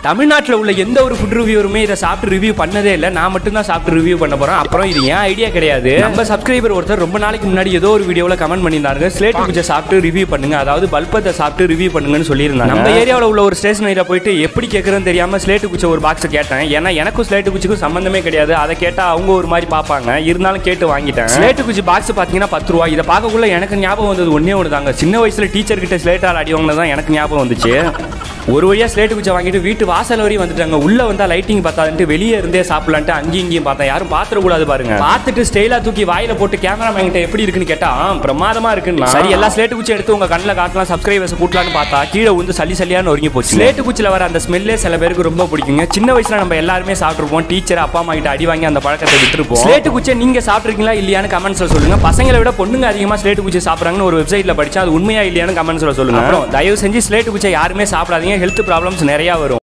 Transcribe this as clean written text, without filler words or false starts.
தமிழ்நாட்டில் உள்ள எந்த ஒரு ஃபுட் ரிவ்யூருமே இதை சாப்பிட்டு ரிவ்யூ பண்ணதே இல்லை. நான் மட்டும் தான் சாப்பிட்டு ரிவ்யூ பண்ண போறேன். அப்புறம் இது ஏன் ஐடியா கிடையாது. நம்ம சப்ஸ்கிரைபர் ஒருத்தர் ரொம்ப நாளைக்கு முன்னாடி ஏதோ ஒரு வீடியோவில் கமெண்ட் பண்ணியிருந்தாங்க, ஸ்லேட்டு குச்சை சாப்பிட்டு ரிவ்யூ பண்ணுங்க, அதாவது பல்பத்தை சாப்பிட்டு ரிவ்யூ பண்ணுங்கன்னு சொல்லியிருந்தாங்க. நம்ம ஏரியாவில் உள்ள ஒரு ஸ்டேஷனரியில் போயிட்டு எப்படி கேட்குறேன்னு தெரியாம ஸ்லேட்டு குச்சை ஒரு பாக்ஸ் கேட்டேன். ஏன்னா எனக்கும் ஸ்லேட்டு குச்சிக்கும் சம்பந்தமே கிடையாது. அதை கேட்டால் அவங்க ஒரு மாதிரி பார்ப்பாங்க. இருந்தாலும் கேட்டு வாங்கிட்டேன். ஸ்லேட்டு குச்சி பாக்ஸ் பார்த்தீங்கன்னா 10 ரூபா. இதை பார்க்கக்குள்ள எனக்கு ஞாபகம் வந்தது ஒன்னே ஒன்று தாங்க. சின்ன வயசுல டீச்சர் கிட்ட ஸ்லேட்டால் அடி வாங்கினதான் எனக்கு ஞாபகம் வந்துச்சு. ஒரு வழியா ஸ்லேட்டு குச்சை வாங்கிட்டு வீட்டு வாசல் வரையும் வந்துட்டாங்க. உள்ள வந்தா லைட்டிங் பார்த்தாதுன்ட்டு வெளியே இருந்தே சாப்பிடலான்ட்டு அங்கேயும் இங்கேயும் பார்த்தேன். யாரும் பாத்திரக்கூடாது பாருங்க. பார்த்துட்டு ஸ்டைலா தூக்கி வாயில போட்டு கேமரா வாங்கிட்ட எப்படி இருக்குன்னு கேட்டா பிரமாதமா இருக்குன்னு. சரி எல்லா ஸ்லேட்டு குச்சி எடுத்து உங்க கண்ணில் காட்டலாம், சப்ஸ்கிரைபர்ஸ் கூட்டலான்னு பார்த்தா கீழே வந்து சல்லியான்னு ஒருங்கி போச்சு. ஸ்லேட்டு குச்சியில் வர அந்த ஸ்மெல்லே சில பேருக்கு ரொம்ப பிடிக்குங்க. சின்ன வயசுல நம்ம எல்லாருமே சாப்பிட்டுருப்போம். டீச்சர் அப்பா அம்மா கிட்ட அடி வாங்கி அந்த பழக்கத்தை விட்டுருப்போம். ஸ்லேட்டு குச்சியை நீங்க சாப்பிட்டுருக்கீங்களா இல்லையான்னு கமெண்ட்ஸ்ல சொல்லுங்க. பசங்களை விட பொண்ணுங்க அதிகமா ஸ்லேட்டு குச்சி சாப்பிட்றாங்கன்னு ஒரு வெப்சைட்ல படிச்சா அது உண்மையா இல்லையான்னு கமெண்ட்ஸ்ல சொல்லுங்க. அப்புறம் தயவு செஞ்சு ஸ்லேட்டு குச்சியை யாருமே சாப்பிடாதீங்க. ஹெல்த் ப்ராப்ளம்ஸ் நிறைய வரும்.